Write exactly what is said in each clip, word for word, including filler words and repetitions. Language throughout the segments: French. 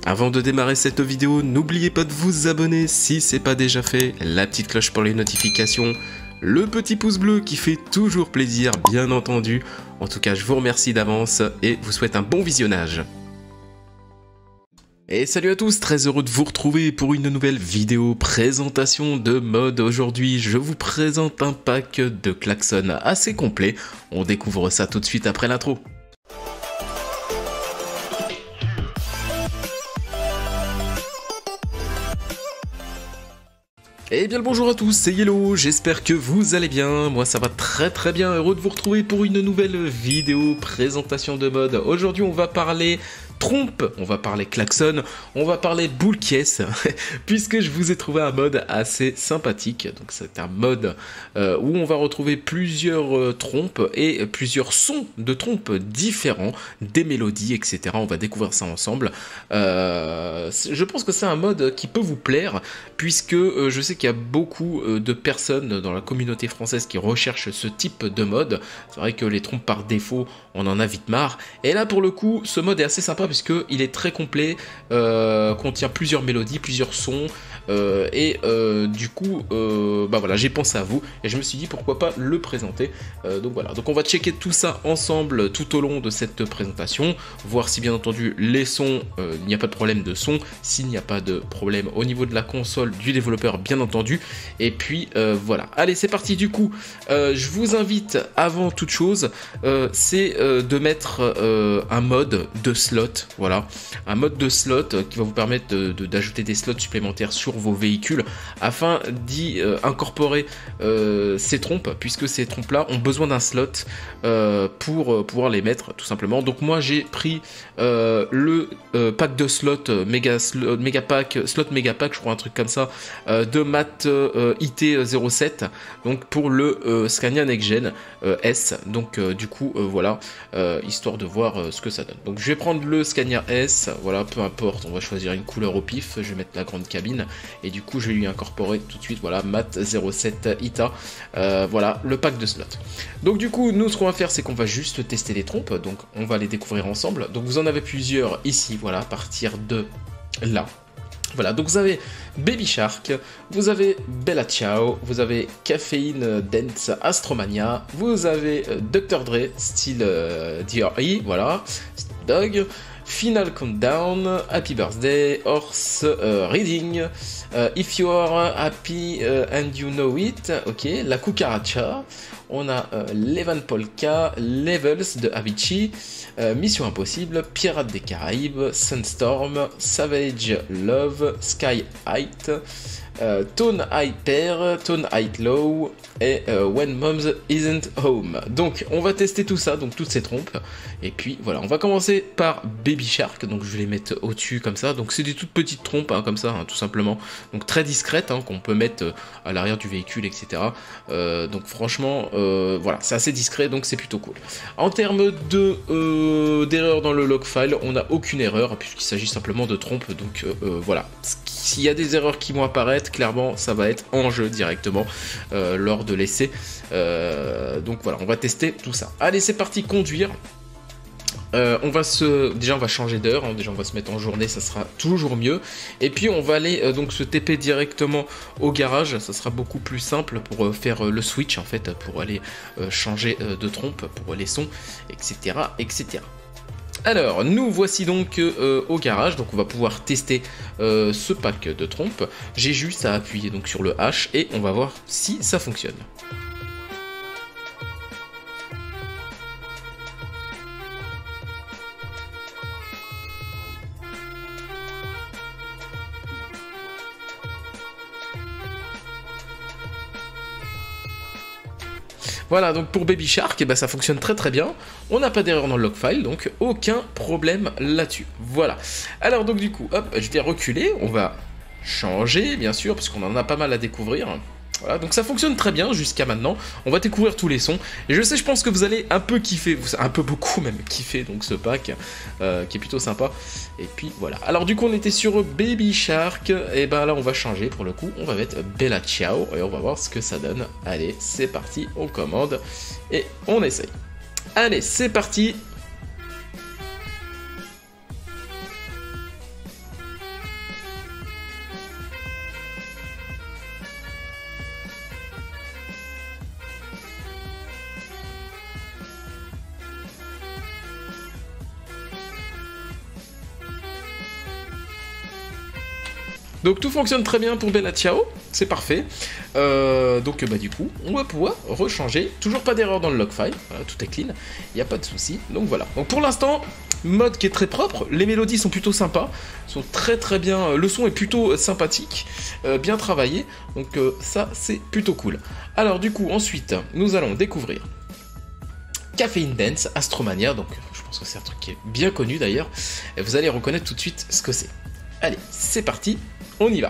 Avant de démarrer cette vidéo, n'oubliez pas de vous abonner si c'est pas déjà fait, la petite cloche pour les notifications, le petit pouce bleu qui fait toujours plaisir bien entendu. En tout cas, je vous remercie d'avance et vous souhaite un bon visionnage. Et salut à tous, très heureux de vous retrouver pour une nouvelle vidéo présentation de mode. Aujourd'hui, je vous présente un pack de klaxons assez complet. On découvre ça tout de suite après l'intro. Eh bien le bonjour à tous, c'est Yellow, j'espère que vous allez bien, moi ça va très très bien, heureux de vous retrouver pour une nouvelle vidéo présentation de mode. Aujourd'hui on va parler trompe, on va parler klaxon, on va parler boule caisse, puisque je vous ai trouvé un mode assez sympathique. Donc c'est un mode euh, où on va retrouver plusieurs euh, trompes et plusieurs sons de trompes différents, des mélodies, et cetera. On va découvrir ça ensemble. Euh, je pense que c'est un mode qui peut vous plaire, puisque euh, je sais qu'il y a beaucoup euh, de personnes dans la communauté française qui recherchent ce type de mode. C'est vrai que les trompes par défaut, on en a vite marre. Et là pour le coup, ce mode est assez sympa, puisqu'il est très complet, euh, contient plusieurs mélodies, plusieurs sons, euh, et euh, du coup, euh, bah voilà, j'ai pensé à vous, et je me suis dit pourquoi pas le présenter. Euh, donc voilà, donc on va checker tout ça ensemble tout au long de cette présentation, voir si bien entendu les sons, euh, il n'y a pas de problème de son, s'il n'y a pas de problème au niveau de la console du développeur bien entendu, et puis euh, voilà. Allez, c'est parti du coup, euh, je vous invite avant toute chose, euh, c'est euh, de mettre euh, un mode de slot. Voilà, un mode de slot qui va vous permettre d'ajouter de, de, des slots supplémentaires sur vos véhicules afin d'y euh, incorporer euh, ces trompes, puisque ces trompes là ont besoin d'un slot euh, pour euh, pouvoir les mettre tout simplement. Donc moi j'ai pris euh, le euh, pack de slots méga, slot, méga pack, slot méga pack, je crois un truc comme ça, euh, de Mat euh, I T zéro sept, donc pour le euh, Scania Next Gen euh, S. Donc euh, du coup euh, voilà, euh, histoire de voir euh, ce que ça donne. Donc je vais prendre le Scania S, voilà, peu importe, on va choisir une couleur au pif, je vais mettre la grande cabine, et du coup je vais lui incorporer tout de suite, voilà, Mat zéro sept I T A, euh, voilà, le pack de slots. Donc du coup, nous ce qu'on va faire, c'est qu'on va juste tester les trompes, donc on va les découvrir ensemble. Donc vous en avez plusieurs ici, voilà, à partir de là. Voilà, donc vous avez Baby Shark, vous avez Bella Ciao, vous avez Caffeine Dance Astromania, vous avez docteur Dre, style euh, D R E, voilà, Dog, Final Countdown, Happy Birthday, Horse uh, Reading, uh, If You Are Happy uh, and You Know It, ok, La Cucaracha, on a uh, Levan Polka, Levels de Avicii, uh, Mission Impossible, Pirates des Caraïbes, Sunstorm, Savage Love, Sky Height, uh, Tone Hyper, Tone Height Low et uh, When Moms Isn't Home. Donc on va tester tout ça, donc toutes ces trompes, et puis voilà, on va commencer par Baby Shark, donc je vais les mettre au-dessus comme ça. Donc c'est des toutes petites trompes hein, comme ça, hein, tout simplement, donc très discrètes, hein, qu'on peut mettre à l'arrière du véhicule, et cetera. Euh, donc franchement, euh, voilà, c'est assez discret, donc c'est plutôt cool. En termes de euh, d'erreur dans le log file, on n'a aucune erreur puisqu'il s'agit simplement de trompes, donc euh, euh, voilà. S'il y a des erreurs qui vont apparaître, clairement, ça va être en jeu directement euh, lors de l'essai. Euh, donc voilà, on va tester tout ça. Allez, c'est parti, conduire. Euh, on va se, déjà on va changer d'heure, hein. Déjà on va se mettre en journée, ça sera toujours mieux. Et puis on va aller euh, donc se T P directement au garage, ça sera beaucoup plus simple pour euh, faire euh, le switch en fait, pour aller euh, changer euh, de trompe pour les sons, et cetera, et cetera. Alors, nous voici donc euh, au garage, donc on va pouvoir tester euh, ce pack de trompes. J'ai juste à appuyer donc sur le H et on va voir si ça fonctionne. Voilà, donc pour Baby Shark, eh ben, ça fonctionne très très bien. On n'a pas d'erreur dans le log file, donc aucun problème là-dessus. Voilà. Alors donc du coup, hop, je vais reculer. On va changer, bien sûr, parce qu'on en a pas mal à découvrir. Voilà, donc ça fonctionne très bien jusqu'à maintenant. On va découvrir tous les sons. Et je sais, je pense que vous allez un peu kiffer, un peu beaucoup même kiffer donc ce pack, euh, qui est plutôt sympa. Et puis voilà. Alors du coup, on était sur Baby Shark. Et ben là, on va changer pour le coup. On va mettre Bella Ciao et on va voir ce que ça donne. Allez, c'est parti. On commande et on essaye. Allez, c'est parti. Donc tout fonctionne très bien pour Bella Ciao, c'est parfait. Euh, donc bah du coup, on va pouvoir rechanger. Toujours pas d'erreur dans le log file, voilà, tout est clean, il n'y a pas de souci. Donc voilà. Donc pour l'instant, mode qui est très propre, les mélodies sont plutôt sympas, sont très très bien, le son est plutôt sympathique, euh, bien travaillé, donc euh, ça c'est plutôt cool. Alors du coup, ensuite, nous allons découvrir Caffeine Dance, Astromania, donc je pense que c'est un truc qui est bien connu d'ailleurs, et vous allez reconnaître tout de suite ce que c'est. Allez, c'est parti, on y va.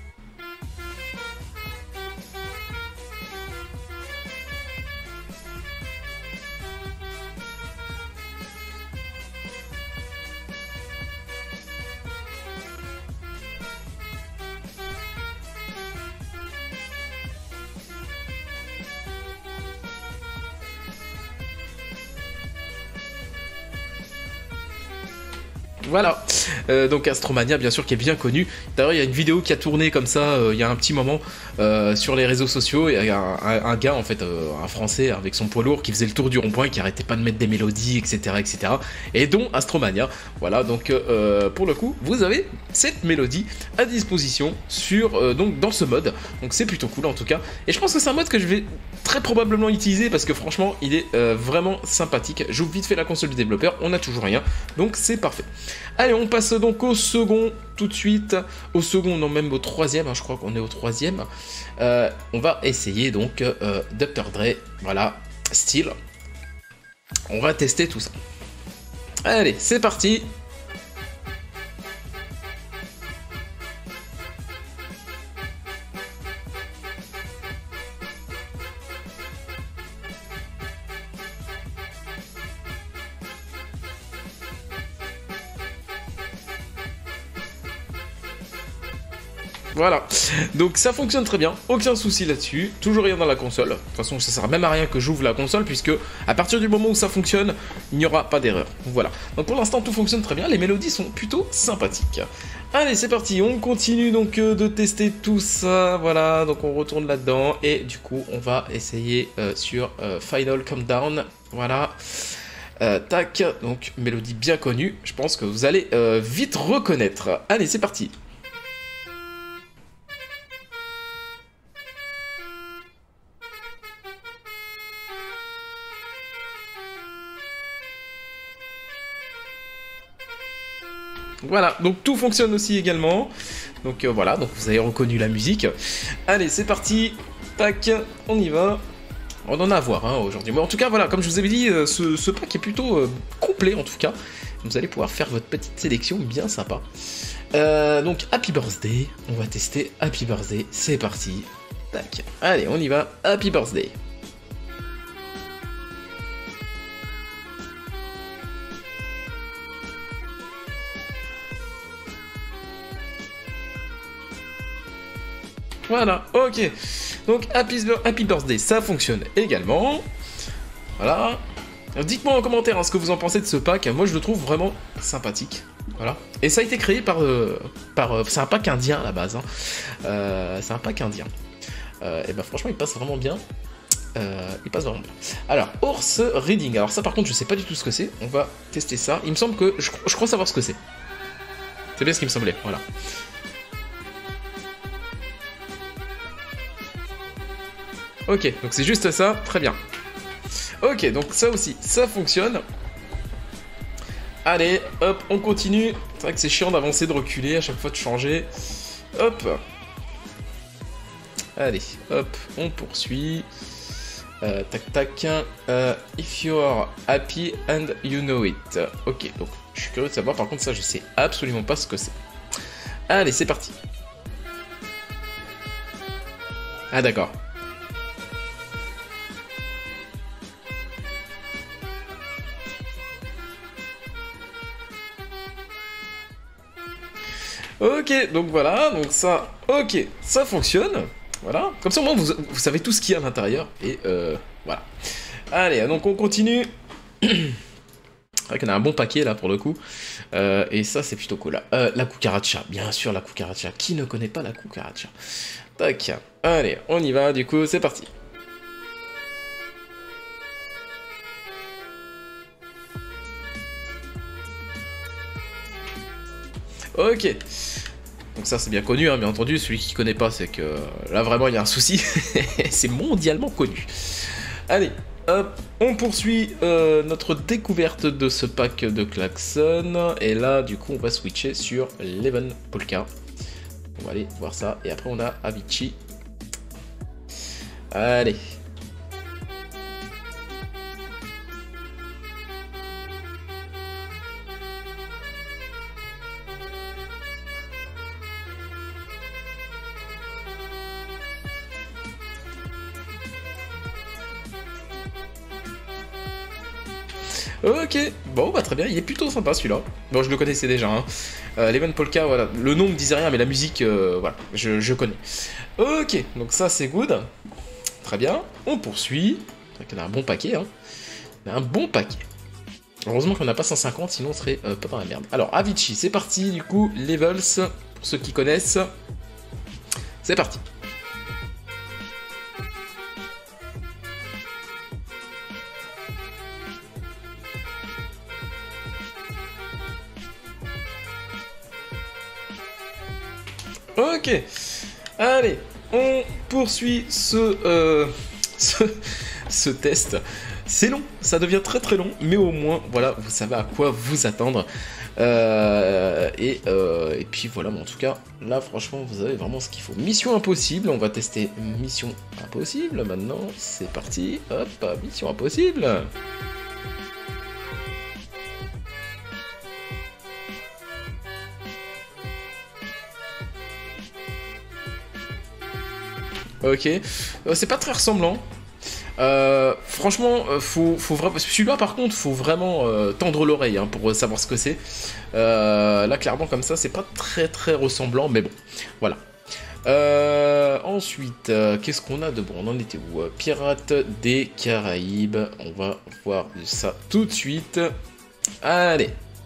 Voilà, euh, donc Astromania bien sûr qui est bien connu. D'ailleurs il y a une vidéo qui a tourné comme ça euh, il y a un petit moment euh, sur les réseaux sociaux. Il y a un, un, un gars en fait, euh, un français avec son poids lourd qui faisait le tour du rond-point et qui arrêtait pas de mettre des mélodies, etc, etc. Et dont Astromania. Voilà, donc euh, pour le coup vous avez cette mélodie à disposition sur, euh, donc, dans ce mode. Donc c'est plutôt cool en tout cas. Et je pense que c'est un mode que je vais très probablement utiliser parce que franchement il est euh, vraiment sympathique. J'ouvre vite fait la console du développeur, on n'a toujours rien. Donc c'est parfait. Allez, on passe donc au second tout de suite. Au second, non, même au troisième, hein, je crois qu'on est au troisième. Euh, on va essayer donc euh, docteur Dre, voilà, style. On va tester tout ça. Allez, c'est parti. Voilà, donc ça fonctionne très bien, aucun souci là-dessus, toujours rien dans la console. De toute façon, ça sert même à rien que j'ouvre la console, puisque à partir du moment où ça fonctionne, il n'y aura pas d'erreur. Voilà, donc pour l'instant tout fonctionne très bien, les mélodies sont plutôt sympathiques. Allez, c'est parti, on continue donc euh, de tester tout ça, voilà, donc on retourne là-dedans, et du coup on va essayer euh, sur euh, Final Countdown, voilà. Euh, tac, donc mélodie bien connue, je pense que vous allez euh, vite reconnaître. Allez, c'est parti. Voilà, donc tout fonctionne aussi également. Donc euh, voilà, donc vous avez reconnu la musique. Allez, c'est parti. Tac, on y va. On en a à voir hein, aujourd'hui. Mais en tout cas, voilà, comme je vous avais dit, euh, ce, ce pack est plutôt euh, complet en tout cas. Vous allez pouvoir faire votre petite sélection bien sympa. Euh, donc Happy Birthday, on va tester Happy Birthday. C'est parti. Tac. Allez, on y va. Happy Birthday. Voilà, ok. Donc Happy, Happy Birthday, ça fonctionne également. Voilà. Dites-moi en commentaire hein, ce que vous en pensez de ce pack. Moi, je le trouve vraiment sympathique. Voilà. Et ça a été créé par... Euh, par euh, c'est un pack indien à la base. Hein. Euh, c'est un pack indien. Euh, et ben franchement, il passe vraiment bien. Euh, il passe vraiment bien. Alors, Horse Reading. Alors ça, par contre, je sais pas du tout ce que c'est. On va tester ça. Il me semble que... Je, je crois savoir ce que c'est. C'est bien ce qui me semblait. Voilà. Ok, donc c'est juste ça, très bien. Ok, donc ça aussi, ça fonctionne. Allez, hop, on continue. C'est vrai que c'est chiant d'avancer, de reculer, à chaque fois de changer. Hop. Allez, hop, on poursuit. Euh, tac, tac. Euh, if you are happy and you know it. Ok, donc je suis curieux de savoir, par contre ça je sais absolument pas ce que c'est. Allez, c'est parti. Ah d'accord. Ok, donc voilà, donc ça, ok, ça fonctionne, voilà. Comme ça, au moins, vous, vous savez tout ce qu'il y a à l'intérieur, et euh, voilà. Allez, donc on continue. C'est vrai qu'on a un bon paquet, là, pour le coup. Euh, et ça, c'est plutôt cool. Euh, la cucaracha, bien sûr, la cucaracha. Qui ne connaît pas la cucaracha? Tac, allez, on y va, du coup, c'est parti. Ok. Donc ça c'est bien connu, hein, bien entendu, celui qui connaît pas c'est que là vraiment il y a un souci, c'est mondialement connu. Allez, hop, on poursuit euh, notre découverte de ce pack de klaxon, et là du coup on va switcher sur Leven Polka. On va aller voir ça, et après on a Avicii. Allez. Ok, bon bah très bien, il est plutôt sympa celui-là. Bon, je le connaissais déjà, hein. Euh, Leven Polka, voilà, le nom me disait rien, mais la musique, euh, voilà, je, je connais. Ok, donc ça c'est good. Très bien, on poursuit. On a un bon paquet, hein. On a un bon paquet. Heureusement qu'on n'a pas cent cinquante, sinon on serait euh, pas dans la merde. Alors, Avicii, c'est parti, du coup, Levels, pour ceux qui connaissent. C'est parti. Ok, allez, on poursuit ce, euh, ce, ce test. C'est long, ça devient très très long, mais au moins, voilà, vous savez à quoi vous attendre. Euh, et, euh, et puis voilà, bon, en tout cas, là, franchement, vous avez vraiment ce qu'il faut. Mission impossible, on va tester Mission impossible maintenant. C'est parti, hop, Mission impossible. Ok, euh, c'est pas très ressemblant. Euh, franchement, euh, faut, faut vraiment. Celui-là, par contre, faut vraiment euh, tendre l'oreille hein, pour savoir ce que c'est. Euh, là, clairement, comme ça, c'est pas très très ressemblant, mais bon, voilà. Euh, ensuite, euh, qu'est-ce qu'on a de bon? On en était où? Pirates des Caraïbes. On va voir ça tout de suite. Allez.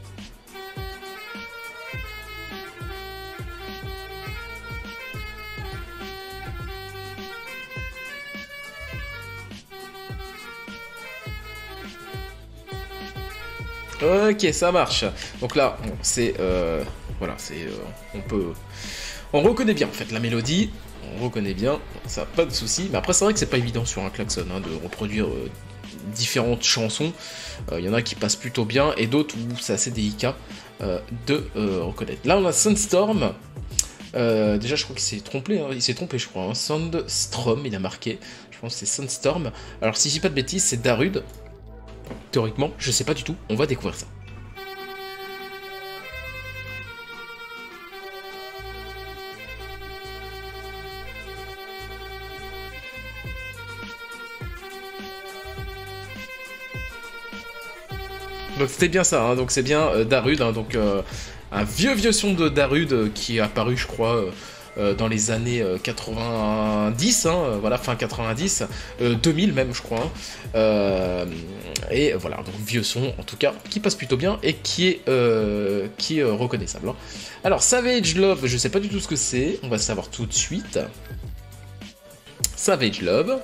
Ok, ça marche. Donc là, bon, c'est euh, voilà, c'est euh, on peut, on reconnaît bien en fait la mélodie, on reconnaît bien, ça pas de souci. Mais après, c'est vrai que c'est pas évident sur un klaxon hein, de reproduire euh, différentes chansons. Il euh, y en a qui passent plutôt bien et d'autres où c'est assez délicat euh, de euh, reconnaître. Là, on a Sunstorm. Euh, déjà, je crois qu'il s'est trompé, hein. Il s'est trompé, je crois. Hein. Sandstrom, il a marqué. Je pense que c'est Sunstorm. Alors, si je dis pas de bêtises, c'est Darude. Théoriquement, je sais pas du tout, on va découvrir ça. Donc c'était bien ça, hein. Donc c'est bien euh, Darude, hein. Donc euh, un vieux vieux son de Darude euh, qui est apparu je crois euh, euh, dans les années euh, quatre-vingt-dix, hein, euh, voilà, fin quatre-vingt-dix, euh, deux mille même je crois, hein. euh, et voilà, donc vieux son en tout cas, qui passe plutôt bien et qui est, euh, qui est euh, reconnaissable. Hein. Alors Savage Love, je sais pas du tout ce que c'est, on va le savoir tout de suite. Savage Love.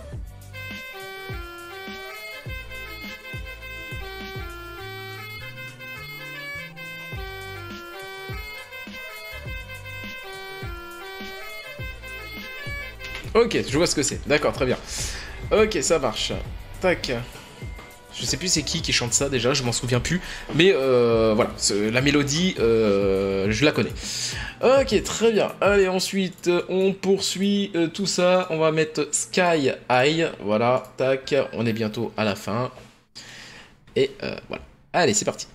Ok, je vois ce que c'est. D'accord, très bien. Ok, ça marche. Tac. Je sais plus c'est qui qui chante ça déjà, je m'en souviens plus. Mais euh, voilà, la mélodie, euh, je la connais. Ok, très bien. Allez, ensuite, on poursuit euh, tout ça. On va mettre Sky High. Voilà, tac. On est bientôt à la fin. Et euh, voilà. Allez, c'est parti.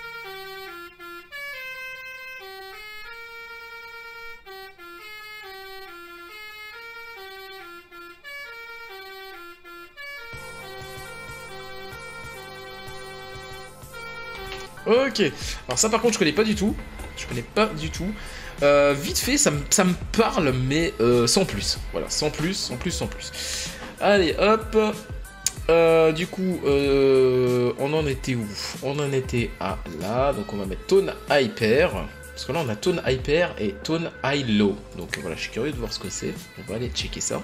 Ok, alors ça par contre je connais pas du tout, je connais pas du tout, euh, vite fait ça me, ça me parle mais euh, sans plus, voilà, sans plus, sans plus, sans plus. Allez hop, euh, du coup euh, on en était où? On en était à là, donc on va mettre Tone Hyper, parce que là on a Tone Hyper et Tone High Low, donc voilà, je suis curieux de voir ce que c'est, on va aller checker ça.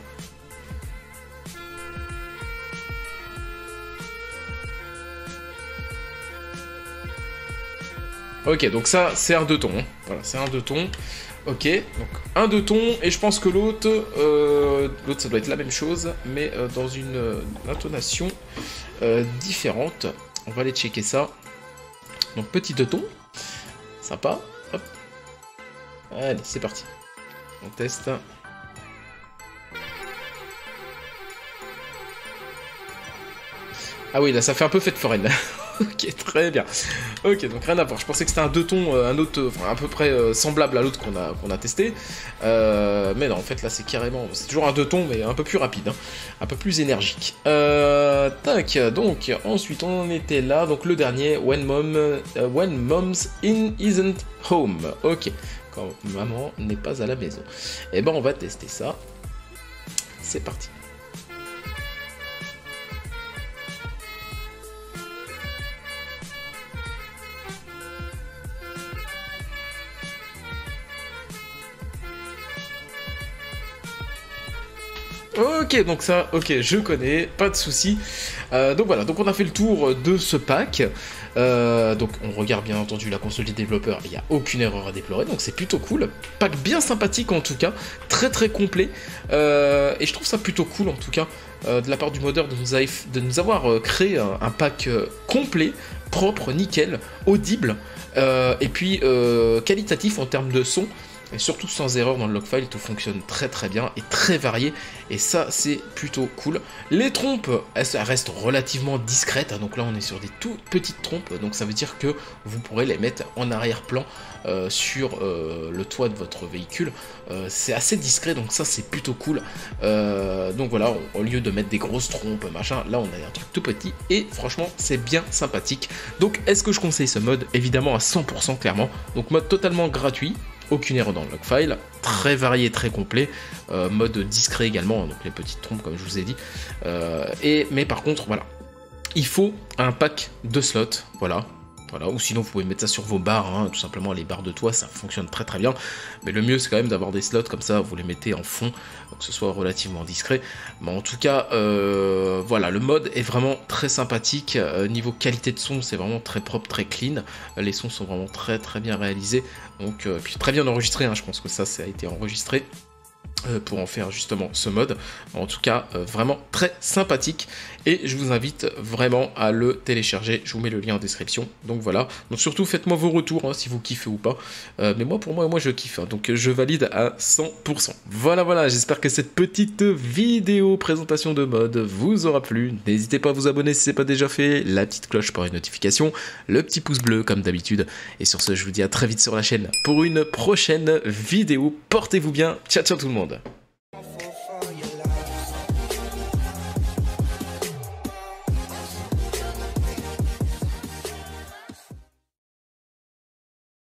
Ok, donc ça, c'est un deux tons. Hein. Voilà, c'est un deux tons. Ok, donc un de ton, et je pense que l'autre, euh, l'autre ça doit être la même chose, mais euh, dans une, euh, intonation euh, différente. On va aller checker ça. Donc petit de ton, sympa, hop. Allez, c'est parti. On teste. Ah oui, là ça fait un peu fête foraine. Ok, très bien. Ok, donc rien à voir. Je pensais que c'était un deux tons, euh, un autre, enfin à peu près euh, semblable à l'autre qu'on a, qu'on a testé. Euh, mais non, en fait là c'est carrément, c'est toujours un deux tons, mais un peu plus rapide, hein, un peu plus énergique. Euh, tac, donc ensuite on en était là. Donc le dernier, When Mom, uh, When Mom's in isn't home. Ok, quand maman n'est pas à la maison. Et ben on va tester ça. C'est parti. Ok, donc ça, ok, je connais, pas de souci. Euh, donc voilà, donc on a fait le tour de ce pack. Euh, donc on regarde bien entendu la console des développeurs, il n'y a aucune erreur à déplorer, donc c'est plutôt cool. Pack bien sympathique en tout cas, très très complet. Euh, et je trouve ça plutôt cool en tout cas, euh, de la part du modeur de nous, a, de nous avoir euh, créé un, un pack euh, complet, propre, nickel, audible, euh, et puis euh, qualitatif en termes de son. Et surtout sans erreur dans le logfile, tout fonctionne très très bien et très varié, et ça c'est plutôt cool. Les trompes, elles restent relativement discrètes, hein, donc là on est sur des toutes petites trompes, donc ça veut dire que vous pourrez les mettre en arrière-plan euh, sur euh, le toit de votre véhicule. Euh, c'est assez discret, donc ça c'est plutôt cool. Euh, donc voilà, au lieu de mettre des grosses trompes, machin, là on a un truc tout petit, et franchement c'est bien sympathique. Donc est-ce que je conseille ce mode? Évidemment à cent pour cent clairement, donc mode totalement gratuit. Aucune erreur dans le logfile, très varié, très complet, euh, mode discret également, donc les petites trompes comme je vous ai dit. Euh, et, mais par contre, voilà, il faut un pack de slots, voilà. Voilà, ou sinon vous pouvez mettre ça sur vos barres, hein, tout simplement les barres de toit, ça fonctionne très très bien. Mais le mieux c'est quand même d'avoir des slots comme ça, vous les mettez en fond, que ce soit relativement discret. Mais en tout cas, euh, voilà, le mode est vraiment très sympathique. Euh, niveau qualité de son, c'est vraiment très propre, très clean. Les sons sont vraiment très très bien réalisés. Donc, euh, puis très bien enregistré, hein, je pense que ça, ça a été enregistré. Euh, pour en faire justement ce mode. En tout cas, euh, vraiment très sympathique, et je vous invite vraiment à le télécharger. Je vous mets le lien en description. Donc voilà, donc surtout faites-moi vos retours, hein, si vous kiffez ou pas. Euh, mais moi, pour moi, moi je kiffe, hein, donc je valide à cent pour cent. Voilà, voilà, j'espère que cette petite vidéo présentation de mode vous aura plu. N'hésitez pas à vous abonner si ce n'est pas déjà fait, la petite cloche pour les notifications, le petit pouce bleu comme d'habitude. Et sur ce, je vous dis à très vite sur la chaîne pour une prochaine vidéo. Portez-vous bien, ciao ciao tout le monde.